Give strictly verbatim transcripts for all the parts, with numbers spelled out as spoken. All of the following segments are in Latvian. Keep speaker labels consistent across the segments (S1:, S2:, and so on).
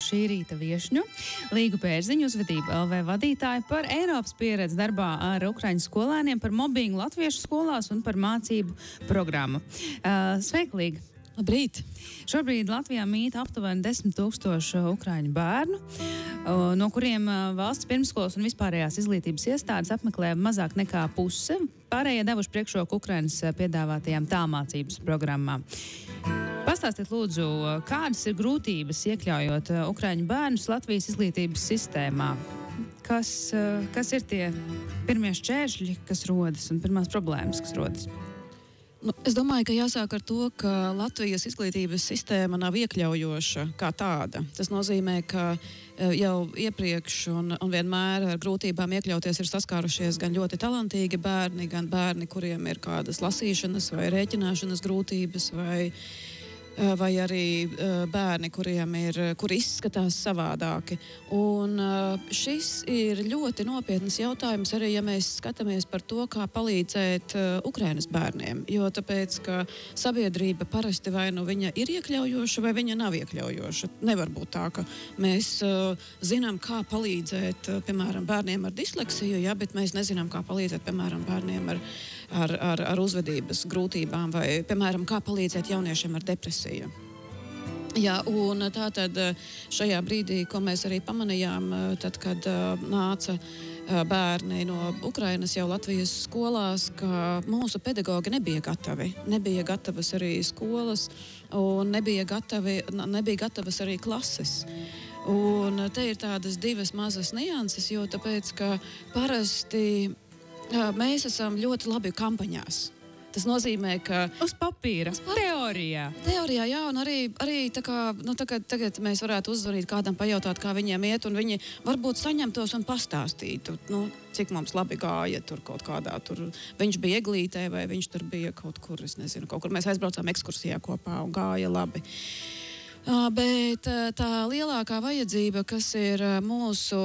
S1: šī rīta viešņu, Līgu Pērziņu, uzvedību L V vadītāju, par Eiropas pieredzi darbā ar ukraiņu skolēniem, par mobbingu latviešu skolās un par mācību programmu. Uh, Sveika, Līga!
S2: Labrīt!
S1: Šobrīd Latvijā mīt aptuveni desmit tūkstoši ukraiņu bērnu, no kuriem valsts pirmskolas un vispārējās izglītības iestādes apmeklē mazāk nekā puse. Pārējie devuši priekšroku Ukrainas piedāvātajām tālmācības programmām. Pastāstiet, lūdzu, kādas ir grūtības iekļaujot ukraiņu bērnus Latvijas izglītības sistēmā? Kas, kas ir tie pirmie šķēršļi, kas rodas, un pirmās problēmas, kas rodas?
S2: Nu, es domāju, ka jāsāk ar to, ka Latvijas izglītības sistēma nav iekļaujoša kā tāda. Tas nozīmē, ka jau iepriekš un, un vienmēr ar grūtībām iekļauties ir saskārušies gan ļoti talantīgi bērni, gan bērni, kuriem ir kādas lasīšanas vai rēķināšanas grūtības, vai vai arī bērni, kuriem ir, kuri izskatās savādāki. Un šis ir ļoti nopietnas jautājums arī, ja mēs skatāmies par to, kā palīdzēt Ukrainas bērniem. Jo tāpēc, ka sabiedrība parasti vai nu viņa ir iekļaujoša, vai viņa nav iekļaujoša. Nevar būt tā, ka mēs zinām, kā palīdzēt, piemēram, bērniem ar disleksiju, ja, bet mēs nezinām, kā palīdzēt, piemēram, bērniem ar, ar, ar, ar uzvedības grūtībām, vai, piemēram, kā palīdzēt jauniešiem ar depresiju. Jā, un tātad šajā brīdī, ko mēs arī pamanījām, tad, kad nāca bērni no Ukrainas jau Latvijas skolās, ka mūsu pedagogi nebija gatavi. Nebija gatavas arī skolas, un nebija, gatavi, nebija gatavas arī klases. Un te ir tādas divas mazas nianses, jo tāpēc, ka parasti mēs esam ļoti labi kampaņās. Tas nozīmē, ka
S1: uz papīra, uz papīra. teorijā.
S2: Teorijā, jā, un arī, arī tā kā, nu, tagad, tagad mēs varētu uzzvanīt kādam, pajautāt, kā viņiem iet, un viņi varbūt saņemtos un pastāstītu, nu, cik mums labi gāja tur kaut kādā, tur viņš bija Eglītē, vai viņš tur bija kaut kur, es nezinu, kaut kur mēs aizbraucām ekskursijā kopā un gāja labi. Uh, bet uh, tā lielākā vajadzība, kas ir uh, mūsu,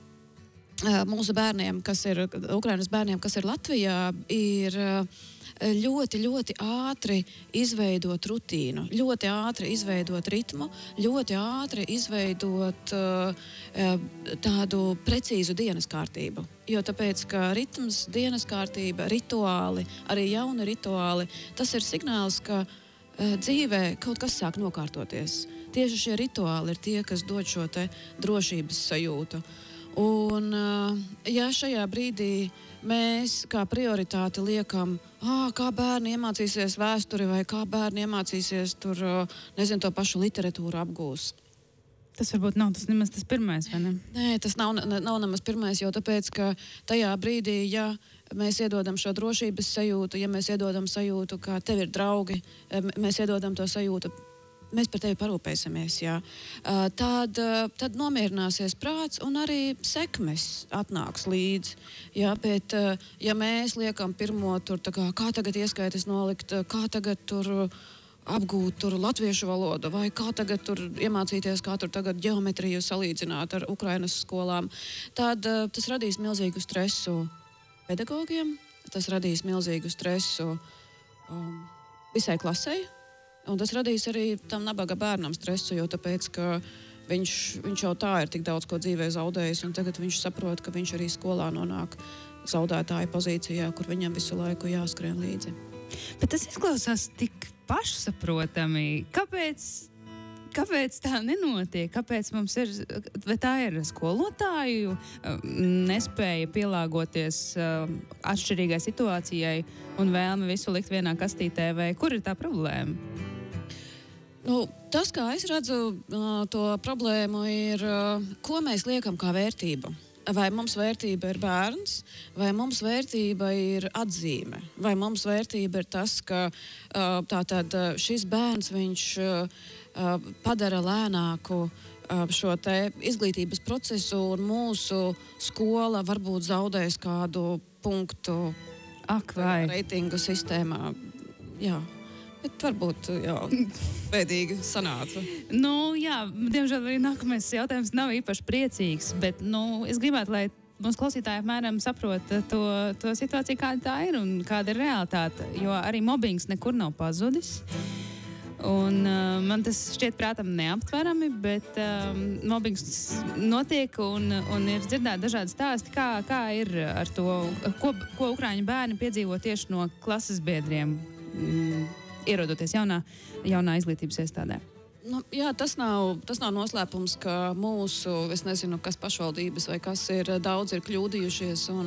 S2: uh, mūsu bērniem, kas ir Ukrainas bērniem, kas ir Latvijā, ir uh, ļoti, ļoti ātri izveidot rutīnu, ļoti ātri izveidot ritmu, ļoti ātri izveidot uh, tādu precīzu dienas kārtību. Jo tāpēc, ka ritms, dienas kārtība, rituāli, arī jauni rituāli, tas ir signāls, ka uh, dzīvē kaut kas sāk nokārtoties. Tieši šie rituāli ir tie, kas dod šo te drošības sajūtu. Un, ja šajā brīdī mēs kā prioritāti liekam, ā, kā bērni iemācīsies vēsturi vai kā bērni iemācīsies tur, nezinu, to pašu literatūru apgūs.
S1: Tas varbūt nav tas nemaz tas pirmais, vai ne?
S2: Nē, tas nav, nav nemaz pirmais, jo tāpēc, ka tajā brīdī, ja mēs iedodam šo drošības sajūtu, ja mēs iedodam sajūtu, ka tev ir draugi, mēs iedodam to sajūtu, mēs par tevi parūpēsimies, jā. Tad, tad nomierināsies prāts un arī sekmes atnāks līdzi. Jā, bet ja mēs liekam pirmo tur, tā kā, kā tagad ieskaitas nolikt, kā tagad tur apgūt tur latviešu valodu, vai kā tagad tur iemācīties, kā tur tagad ģeometriju salīdzināt ar Ukrainas skolām, tad tas radīs milzīgu stresu pedagogiem, tas radīs milzīgu stresu um, visai klasei. Un tas radīs arī tam nabaga bērnam stresu, jo tāpēc, ka viņš, viņš jau tā ir tik daudz ko dzīvē zaudējis, un tagad viņš saprot, ka viņš arī skolā nonāk zaudētāja pozīcijā, kur viņam visu laiku jāskrien līdzi.
S1: Bet tas izklausās tik pašsaprotami. Kāpēc, kāpēc tā nenotiek? Kāpēc mums ir, vai tā ir skolotāju nespēja pielāgoties atšķirīgai situācijai un vēlme visu likt vienā kastītē, vai kur ir tā problēma?
S2: Nu, tas, kā es redzu to problēmu, ir, ko mēs liekam kā vērtību. Vai mums vērtība ir bērns, vai mums vērtība ir atzīme, vai mums vērtība ir tas, ka tātad šis bērns viņš padara lēnāku šo te izglītības procesu, un mūsu skola varbūt zaudēs kādu punktu
S1: Ak, vai.
S2: reitingu sistēmā. Jā. Bet varbūt, jā, pēdīgi sanāca.
S1: Nu, jā, diemžēl arī nākamais jautājums nav īpaši priecīgs, bet, nu, es gribētu, lai mūsu klausītāji apmēram saprot to, to situāciju, kāda tā ir un kāda ir realitāte, jo arī mobbings nekur nav pazudis. Un, uh, man tas šķiet prātam neaptverami, bet um, mobbings notiek un, un ir dzirdēti dažādi stāsti, kā, kā ir ar to, ko, ko ukraiņu bērni piedzīvo tieši no klases biedriem, mm, ierodoties jaunā, jaunā izglītības iestādē.
S2: Nu, jā, tas nav, tas nav noslēpums, ka mūsu, es nezinu, kas pašvaldības vai kas ir, daudz ir kļūdījušies un,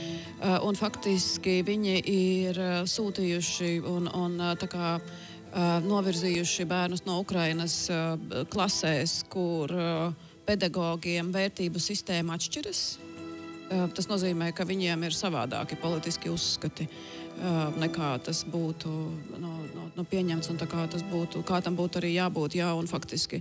S2: un faktiski viņi ir sūtījuši un, un tā kā novirzījuši bērnus no Ukrainas klasēs, kur pedagogiem vērtību sistēma atšķiras. Tas nozīmē, ka viņiem ir savādāki politiski uzskati nekā tas būtu no, no, no pieņemts un tā kā tas būtu, kā tam būtu arī jābūt, jā, un faktiski.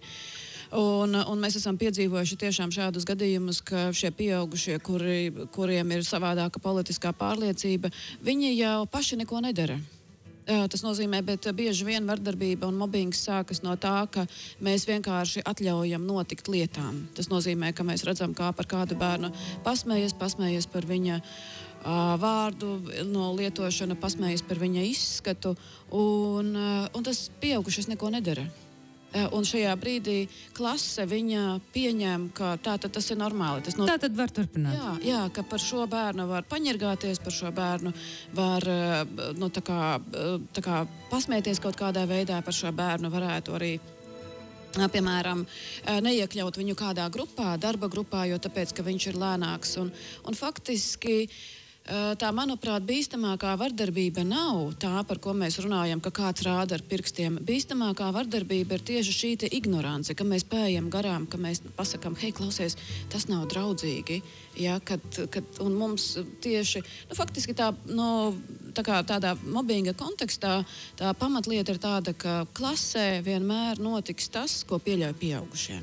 S2: Un, un mēs esam piedzīvojuši tiešām šādus gadījumus, ka šie pieaugušie, kuri, kuriem ir savādāka politiskā pārliecība, viņi jau paši neko nedara. Tas nozīmē, bet bieži vien vardarbība un mobbings sākas no tā, ka mēs vienkārši atļaujam notikt lietām. Tas nozīmē, ka mēs redzam, kā par kādu bērnu pasmējies, pasmējies par viņa uh, vārdu, no lietošana, pasmējies par viņa izskatu, un, uh, un tas pieaugušais neko nedara. Un šajā brīdī klase viņa pieņem, ka tā tad tas ir normāli. Tas no...
S1: Tā tad var turpināt.
S2: Jā, jā, ka par šo bērnu var paņirgāties, par šo bērnu var nu, tā kā, tā kā pasmēties kaut kādā veidā, par šo bērnu varētu arī, piemēram, neiekļaut viņu kādā grupā, darba grupā, jo tāpēc, ka viņš ir lēnāks. Un, un faktiski tā, manuprāt, bīstamākā vardarbība nav tā, par ko mēs runājam, ka kāds rāda ar pirkstiem. Bīstamākā vardarbība ir tieši šī te ignorance, ka mēs pējam garām, ka mēs pasakam, hei, klausies, tas nav draudzīgi. Ja, kad, kad, un mums tieši, nu, faktiski tā, no, tā kā tādā mobbinga kontekstā, tā pamatlieta ir tāda, ka klasē vienmēr notiks tas, ko pieļauj pieaugušie.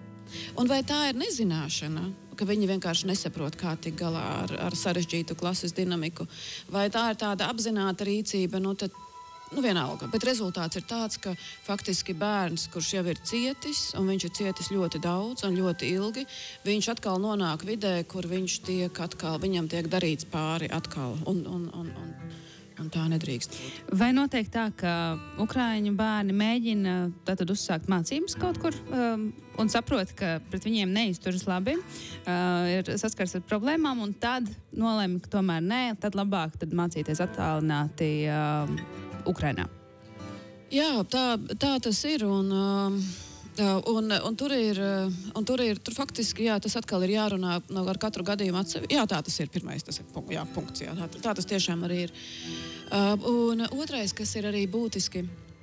S2: Un vai tā ir nezināšana, ka viņi vienkārši nesaprot, kā tikt galā ar, ar sarežģītu klases dinamiku, vai tā ir tāda apzināta rīcība, nu tad, nu vienalga. Bet rezultāts ir tāds, ka faktiski bērns, kurš jau ir cietis, un viņš ir cietis ļoti daudz un ļoti ilgi, viņš atkal nonāk vidē, kur viņš tiek atkal, viņam tiek darīts pāri atkal, un, un, un, un, un tā nedrīkst būt.
S1: Vai notiek tā, ka ukraiņu bērni mēģina tātad uzsākt mācības kaut kur um, un saprot, ka pret viņiem neizturas labi, uh, ir saskars ar problēmām, un tad nolēma, ka tomēr nē, tad labāk tad mācīties attālināti uh, Ukrainā?
S2: Jā, tā, tā tas ir, un... Uh... Un, un tur ir, un tur ir, tur faktiski, jā, tas atkal ir jārunā no, ar katru gadījumu atsevišķi. Jā, tā tas ir pirmais, tas ir jā, punkts, jā, tā, tā tas tiešām arī ir. Uh, un otrais, kas ir arī būtiski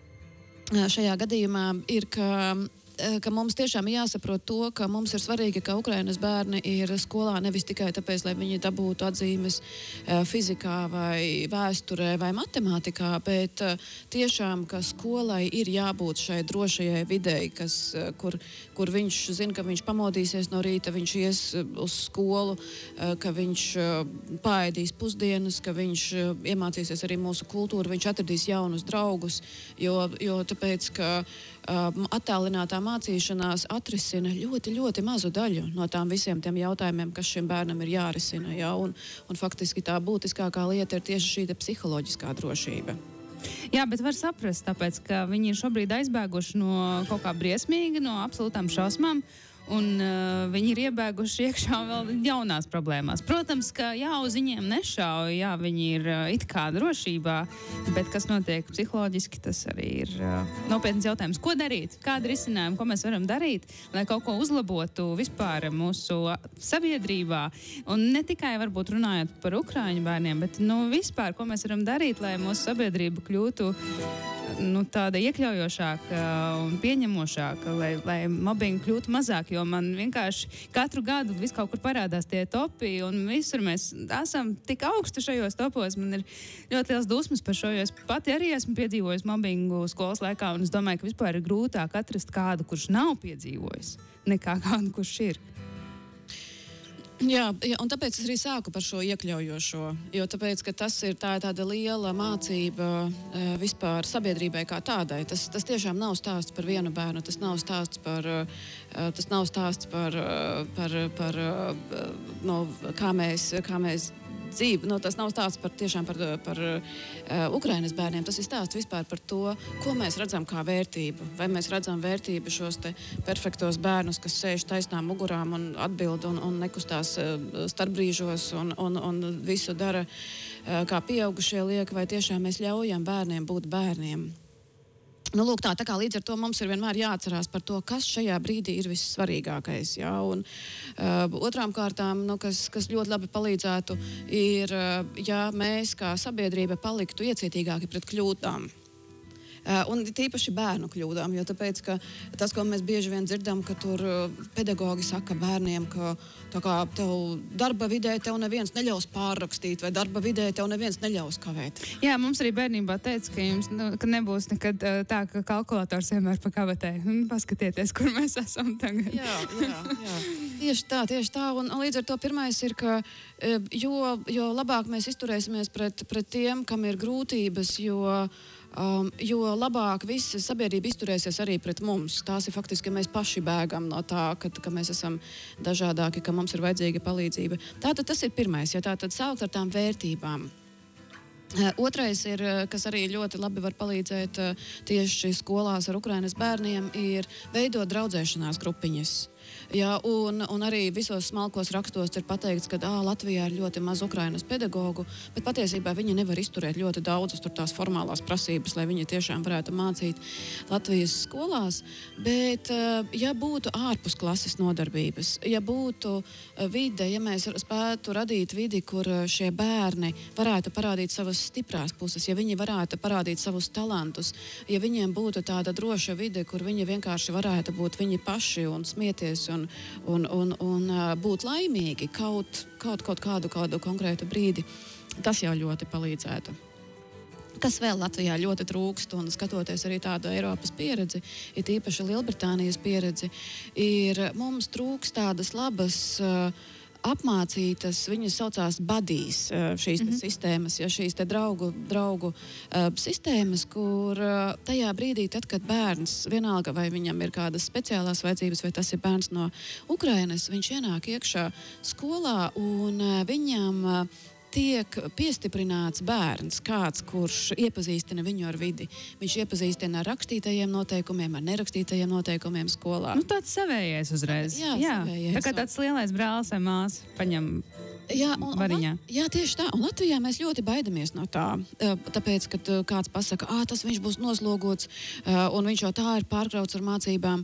S2: šajā gadījumā, ir, ka ka mums tiešām jāsaprot to, ka mums ir svarīgi, ka Ukrainas bērni ir skolā nevis tikai tāpēc, lai viņi dabūtu atzīmes fizikā vai vēsturē vai matemātikā, bet tiešām, ka skolai ir jābūt šai drošajai videi, kas, kur, kur viņš zina, ka viņš pamodīsies no rīta, viņš ies uz skolu, ka viņš paēdīs pusdienas, ka viņš iemācīsies arī mūsu kultūru, viņš atradīs jaunus draugus, jo, jo tāpēc, ka Um, attālinātā mācīšanās atrisina ļoti, ļoti mazu daļu no tām visiem tiem jautājumiem, kas šim bērnam ir jārisina. Ja? Un, un faktiski tā būtiskākā lieta ir tieši šī psiholoģiskā drošība.
S1: Jā, bet var saprast, tāpēc, ka viņi ir šobrīd aizbēguši no kaut kā briesmīga, no absolūtām šausmām. Un uh, viņi ir iebēguši iekšā vēl jaunās problēmās. Protams, ka jā, uz viņiem nešauj, jā, viņi ir uh, it kā drošībā, bet kas notiek psiholoģiski, tas arī ir uh, nopietns jautājums. Ko darīt? Kāda risinājuma, ko mēs varam darīt, lai kaut ko uzlabotu vispār mūsu sabiedrībā? Un ne tikai varbūt runājot par ukraiņu bērniem, bet nu, vispār, ko mēs varam darīt, lai mūsu sabiedrība kļūtu nu, tāda iekļaujošāka un pieņemošāka, lai, lai mobbingu kļūtu mazāk, jo man vienkārši katru gadu vis kaut kur parādās tie topi, un visur mēs esam tik augstu šajos topos. Man ir ļoti liels dusmas par šo, jo es pati arī esmu piedzīvojis mobbingu skolas laikā, un es domāju, ka vispār ir grūtāk atrast kādu, kurš nav piedzīvojis, nekā kādu, kurš ir.
S2: Jā, jā, un tāpēc es arī sāku par šo iekļaujošo, jo tāpēc, ka tas ir tā, tāda liela mācība e, vispār sabiedrībai kā tādai. Tas, tas tiešām nav stāsts par vienu bērnu, tas nav stāsts par, e, tas nav stāsts par, par, par no, kā mēs, kā mēs dzīve, nu, tas nav stāsts par tiešām par, par uh, Ukrainas bērniem, tas ir stāsts vispār par to, ko mēs redzam kā vērtību. Vai mēs redzam vērtību šos te perfektos bērnus, kas sēž taisnām mugurām un atbild un, un nekustās uh, starpbrīžos un, un, un visu dara, uh, kā pieaugušie liek, vai tiešām mēs ļaujam bērniem būt bērniem. Nu, lūk, tā, tā kā līdz ar to mums ir vienmēr jāatcerās par to, kas šajā brīdī ir vissvarīgākais. Jā, un, uh, otrām kārtām, nu, kas, kas ļoti labi palīdzētu, ir, uh, ja mēs kā sabiedrība paliktu iecietīgāki pret kļūdām. Uh, un tīpaši bērnu kļūdām, jo tāpēc, ka tas, ko mēs bieži vien dzirdam, ka tur uh, pedagogi saka bērniem, ka tā kā tev darba vidē tev neviens neļaus pārrakstīt, vai darba vidē tev neviens neļaus kavēt.
S1: Jā, mums arī bērnībā teica, ka jums nu, ka nebūs nekad uh, tā, ka kalkulators vienmēr pa kabatē. Paskatieties, kur mēs esam tagad.
S2: Jā, jā, jā. Tieši tā, tieši tā. Un, un līdz ar to pirmais ir, ka jo, jo labāk mēs izturēsimies pret, pret tiem, kam ir grūtības, jo Um, jo labāk visa sabiedrība izturēsies arī pret mums. Tās ir faktiski, ka mēs paši bēgam no tā, ka, ka mēs esam dažādāki, ka mums ir vajadzīga palīdzība. Tātad tas ir pirmais, ja tātad sākt ar tām vērtībām. Uh, otrais ir, kas arī ļoti labi var palīdzēt uh, tieši skolās ar Ukrainas bērniem, ir veidot draudzēšanās grupiņas. Jā, un, un arī visos smalkos rakstos ir pateikts, ka ā, Latvijā ir ļoti maz Ukrainas pedagogu, bet patiesībā viņi nevar izturēt ļoti daudzas tur tās formālās prasības, lai viņi tiešām varētu mācīt Latvijas skolās. Bet, ja būtu ārpus klases nodarbības, ja būtu vide, ja mēs spētu radīt vidi, kur šie bērni varētu parādīt savas stiprās puses, ja viņi varētu parādīt savus talantus, ja viņiem būtu tāda droša vide, kur viņi vienkārši varētu būt viņi paši un smieties un, un, un, un būt laimīgi kaut, kaut, kaut kādu, kādu konkrētu brīdi, tas jau ļoti palīdzētu. Kas vēl Latvijā ļoti trūkst, un skatoties arī tādu Eiropas pieredzi, ir īpaši Lielbritānijas pieredzi, ir mums trūkst tādas labas uh, apmācītas, viņas saucās buddies, šīs mm-hmm. sistēmas, ja šīs te draugu, draugu uh, sistēmas, kur uh, tajā brīdī, tad, kad bērns, vienalga vai viņam ir kādas speciālās vajadzības, vai tas ir bērns no Ukrainas, viņš ienāk iekšā skolā un uh, viņam uh, tiek piestiprināts bērns, kāds, kurš iepazīstina viņu ar vidi. Viņš iepazīstina ar rakstītajiem noteikumiem, ar nerakstītajiem noteikumiem skolā.
S1: Nu, tāds savējais uzreiz.
S2: Jā, jā savējais.
S1: Tā kā tāds lielais brālis vai māsa paņem
S2: jā, un,
S1: variņā.
S2: Un, jā, tieši tā. Un Latvijā mēs ļoti baidamies no tā. Tāpēc, kad kāds pasaka, ā, tas viņš būs noslogots, un viņš jau tā ir pārkrauts ar mācībām.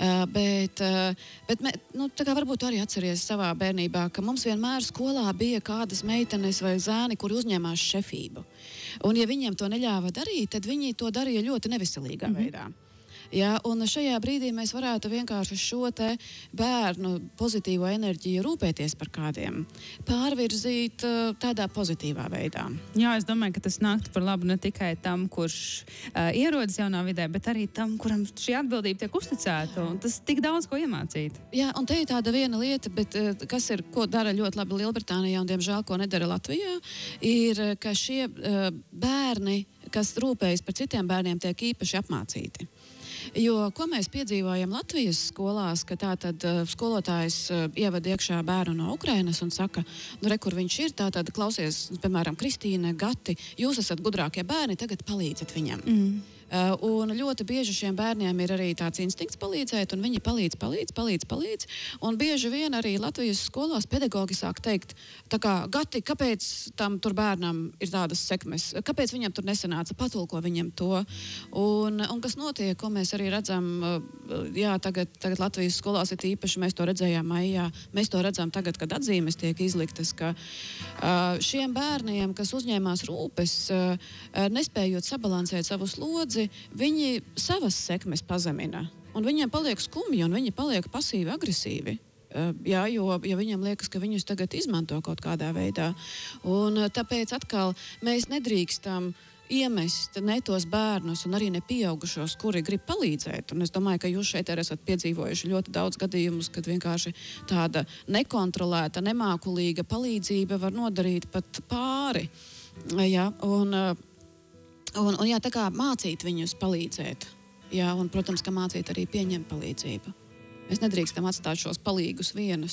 S2: Bet, bet mē, nu, tā kā varbūt arī atceries savā bērnībā, ka mums vienmēr skolā bija kādas meitenes vai zēni, kuri uzņēmās šefību. Un ja viņiem to neļāva darīt, tad viņi to darīja ļoti neveselīgā mm-hmm. veidā. Jā, un šajā brīdī mēs varētu vienkārši šo te bērnu pozitīvo enerģiju rūpēties par kādiem, pārvirzīt uh, tādā pozitīvā veidā.
S1: Jā, es domāju, ka tas nāktu par labu ne tikai tam, kurš uh, ierodas jaunā vidē, bet arī tam, kuram šī atbildība tiek uzticēta, un tas tik daudz ko iemācīt.
S2: Jā, un te ir tāda viena lieta, bet uh, kas ir, ko dara ļoti labi Lielbritānijā un, diemžēl, ko nedara Latvijā, ir, ka šie uh, bērni, kas rūpējas par citiem bērniem, tiek īpaši apmācīti. Jo, ko mēs piedzīvojam Latvijas skolās, ka tātad uh, skolotājs uh, ievada iekšā bērnu no Ukrainas un saka, nu, re, kur viņš ir, tātad klausies, piemēram, Kristīne, Gati, jūs esat gudrākie bērni, tagad palīdzat viņam. Mm. Uh, un ļoti bieži šiem bērniem ir arī tāds instinkts palīdzēt, un viņi palīdz, palīdz, palīdz, palīdz. Un bieži vien arī Latvijas skolās pedagogi sāk teikt, tā kā, Gati, kāpēc tam tur bērnam ir tādas sekmes? Kāpēc viņam tur nesanāca? Patulko viņam to. Un, un kas notiek, ko mēs arī redzam, jā, tagad, tagad Latvijas skolās ir īpaši, mēs to redzējām maijā, mēs to redzam tagad, kad atzīmes tiek izliktas, ka uh, šiem bērniem, kas uzņēmās rūpes, uh, nespējot sabalansēt savu slodzi, viņi savas sekmes pazemina, un viņiem paliek skumji, un viņi paliek pasīvi, agresīvi. Uh, jā, jo, jo viņam liekas, ka viņus tagad izmanto kaut kādā veidā. Un uh, tāpēc atkal mēs nedrīkstam iemest ne tos bērnus un arī ne pieaugušos, kuri grib palīdzēt. Un es domāju, ka jūs šeit arī esat piedzīvojuši ļoti daudz gadījumus, kad vienkārši tāda nekontrolēta, nemākulīga palīdzība var nodarīt pat pāri. Jā, un, un, un jā, tā kā mācīt viņus palīdzēt. Jā, un, protams, ka mācīt arī pieņemt palīdzību. Mēs nedrīkstam atstāt šos palīgus vienus.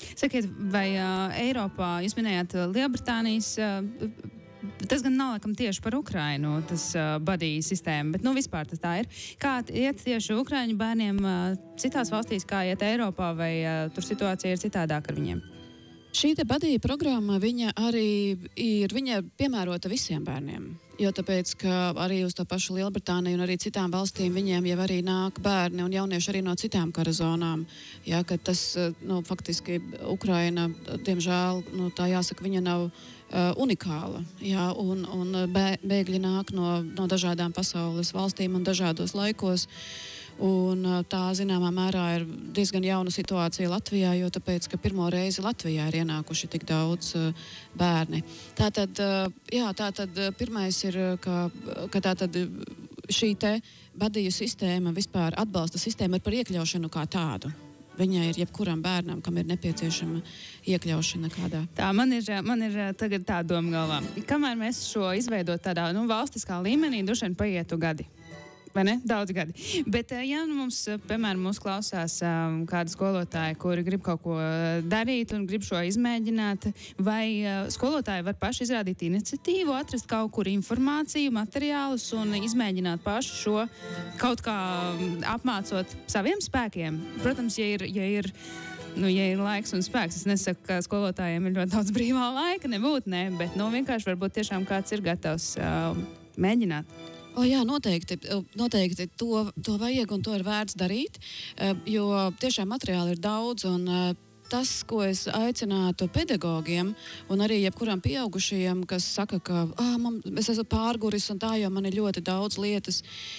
S1: Sakiet, vai uh, Eiropā, jūs minējāt uh, Lielbritānijas, uh, tas gan nav laikam tieši par Ukrainu, tas uh, buddy sistēma, bet nu vispār tas tā ir. Kā iet tieši Ukraiņu bērniem uh, citās valstīs, kā iet Eiropā, vai uh, tur situācija ir citādāk ar viņiem?
S2: Šī te badīja programma, viņa arī ir, viņa piemērota visiem bērniem. Jo tāpēc, ka arī uz to pašu Lielbritāniju un arī citām valstīm viņiem jau arī nāk bērni un jaunieši arī no citām kara zonām. Jā, ka tas, nu, faktiski Ukraina, diemžēl, nu, tā jāsaka, viņa nav uh, unikāla. Jā, un, un bē, bēgļi nāk no, no dažādām pasaules valstīm un dažādos laikos. Un tā, zināmā mērā, ir diezgan jauna situācija Latvijā, jo tāpēc, ka pirmo reizi Latvijā ir ienākuši tik daudz uh, bērni. Tātad, uh, jā, tātad pirmais ir, ka, ka tātad šī te badīju sistēma, vispār atbalsta sistēma ir par iekļaušanu kā tādu. Viņai ir jebkuram bērnam, kam ir nepieciešama iekļaušana kādā.
S1: Tā, man ir, man ir tagad tā doma galvā. Kamēr mēs šo izveidot tādā, nu, valstiskā līmenī, droši vien paietu gadi. Vai ne? Daudz gadi. Bet, ja nu mums, piemēram, mūs klausās um, kāda skolotāja, kuri grib kaut ko darīt un grib šo izmēģināt, vai uh, skolotāji var paši izrādīt iniciatīvu, atrast kaut kur informāciju, materiālus un izmēģināt paši šo kaut kā apmācot saviem spēkiem? Protams, ja ir, ja ir Nu, ja ir laiks un spēks, es nesaku, ka skolotājiem ir ļoti daudz brīvā laika, nebūt, ne, bet, nu, vienkārši varbūt tiešām kāds ir gatavs uh, mēģināt.
S2: O, jā, noteikti, noteikti to, to vajag un to ir vērts darīt, jo tiešām materiāli ir daudz un tas, ko es aicinātu pedagogiem un arī jebkuram pieaugušajiem, kas saka, ka ah, man, es esmu pārguris un tā, jo man ir ļoti daudz lietas,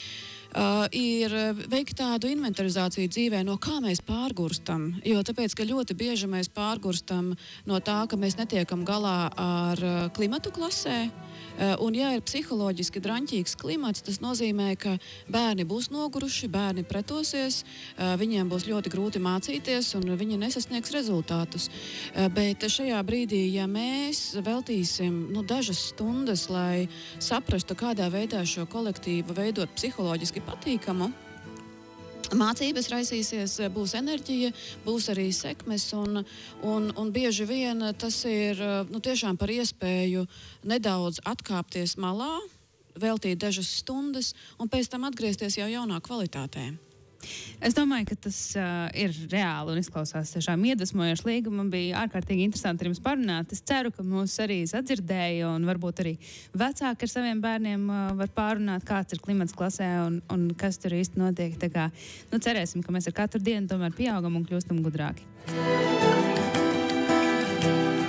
S2: Uh, ir veikt tādu inventarizāciju dzīvē, no kā mēs pārgurstam. Jo tāpēc, ka ļoti bieži mēs pārgurstam no tā, ka mēs netiekam galā ar uh, klimatu klasē. Uh, un, ja ir psiholoģiski draņķīgs klimats, tas nozīmē, ka bērni būs noguruši, bērni pretosies, uh, viņiem būs ļoti grūti mācīties un viņi nesasniegs rezultātus. Uh, bet šajā brīdī, ja mēs veltīsim nu, dažas stundas, lai saprastu, kādā veidā šo kolektīvu veidot psiholoģiski patīkamu, mācības raisīsies, būs enerģija, būs arī sekmes, un, un, un bieži vien tas ir nu, tiešām par iespēju nedaudz atkāpties malā, veltīt dažas stundas, un pēc tam atgriezties jau jaunā kvalitātē.
S1: Es domāju, ka tas uh, ir reāli un izklausās tiešām iedvesmojoši līga. Man bija ārkārtīgi interesanti ar jums parunāt. Es ceru, ka mūs arī sadzirdēja un varbūt arī vecāki ar saviem bērniem uh, var pārunāt, kāds ir klimats klasē un, un kas tur īsti notiek. Tā kā, nu, cerēsim, ka mēs ar katru dienu tomēr pieaugam un kļūstam gudrāki.